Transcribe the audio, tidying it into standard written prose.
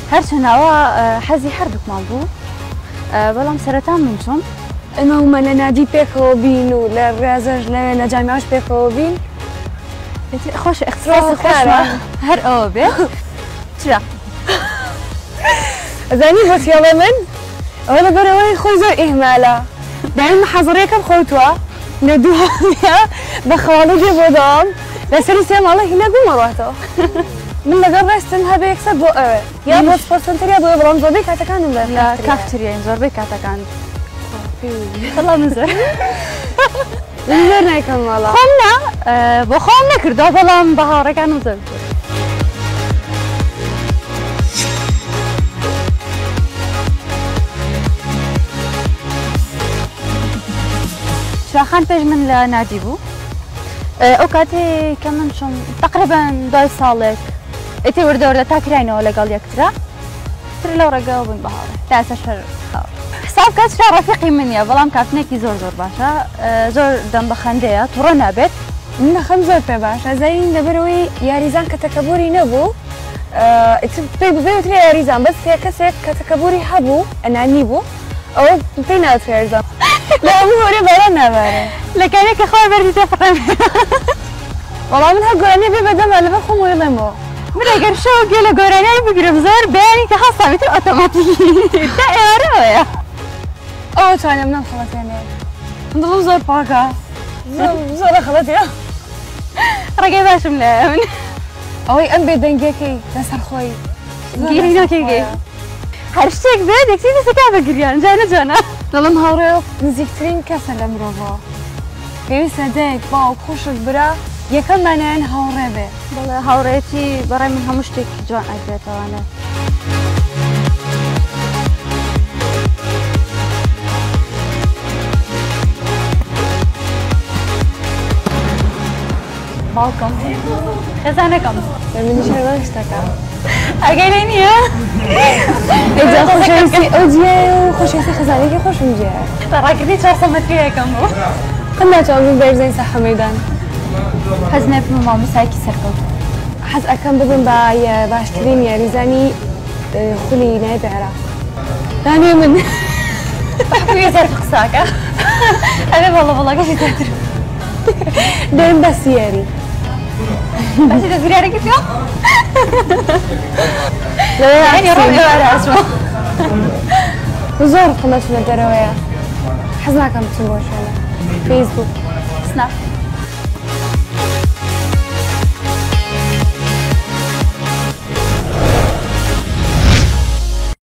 هەرچەناوە حەزی هەردووکمان بوو بەڵام سەرەتا من چۆم ئەمە هەمومان لە نادی پێکەوە بین و لە ڕێزەش لەوێ لە جامیعەش پێکەوە بین خۆش اختیاری خۆشمان هەر ئەوە بێت چرا ئەزانی بۆچیاڵە من ئەوە لەبەرەوەی خۆی زۆر ئیهمالە دایم حەزڕێکم خەوتووە لە دووهەمیە بە خەواڵوگێ بۆ دەوام لەسەری سێ ماڵە هی نەبوومەڕاتەوە من لەگەڵ ڕێستن هەبێ یەکسەر بۆ ئەوێ یا بۆ سپۆرت یا بۆ بەڵام زۆربەی کاتەکانم لە کافتریاین زۆربەی کاتەکان خەڵا من زۆر زۆر نایکەم ماڵە خۆم نا بۆ خۆم نەکردەوە بەڵام بە هاوڕێکانم زۆر شاخان پێش من لە نادی بوو ئەو کاتێ کە من چۆم تقریبا دوای ساڵێک ئێتی وردەوردە تا کراینەوە لەگەڵ یەکترا تر لەو ڕێگەوە بووین بە هاوڕێ تا ئێستا شەر حساب کات شا ڕەفیقی منیە بەڵام کاتنێکی زۆر زۆر باشە زۆر دەم بە خەندەیە تووڕە نابێت من نەخەم زۆر پێ باشە زەین لەبەرەوەی یاریزان کە تەکەبوری نەبوو پێی ببێترێ یاریزان بەس کەسێک کە تەکەبوری هەبوو ئەنانی بوو ئەوە پێی ناوێت یاریزان لە هەموو هۆرێ باران نابارێ لە کارێکە خۆی بەردی تێفڕێم وەڵام من هەر گۆرانیە بێ بەدەمە لەبەر خۆم وێڵێمەوە من ئەگەر شەو گوێ لە گۆرانیانی بگرم زۆر بەیانی کە هەستامیتر ئۆتۆماتیکی تا ئێوارەوەیە ئەوە توانم نەمخەڵەتێنێ من دڵم زۆر پاکە زۆر خەڵەتێ ڕێگەی باشم لە من ئەوەی ئەم بێدەنگیەکەی لەسەر خۆی گیری ناکەیگەی هەر شتێک بێت یەکسی دەستەکە بەگریان جانە جانە دڵم هاوڕێ نزیکترین کەسە لە مرۆڤەوە پێویستە دایک باوک خوشک برا یەکەممانیان هاوڕێ بێ بەڵێ هاوڕێتی بەڕێ من هەموو شتێکی جوان ئەگرێتەوانە باوکم خێزانەکەم منیش هەر شتەکە ئەگەر لێ نییە ئەجا خۆشەویستی ئەو جێ و خۆشەویستی خەزانێکی خۆشم جێ ڕاگردی 400 مەتریەکەم بوو قەت ناتوانم بم بەرزەی سەحە مەیدان حەز نەبم مامۆستایەکی سەرکەوت حەز ئەەکەم ببم بە باشترین یاریزانی خولی نایبێ عێراق دانێ من زەر قساکە ئەبێ بەڵە بەڵاگەشی تاتر دەرم بە سیێری باشی دەزگرارێکی پێ زۆر قمەچ لە دەرەوەیە حەز ناکەم بچم بۆ شوێنە فەیسبوک سناپ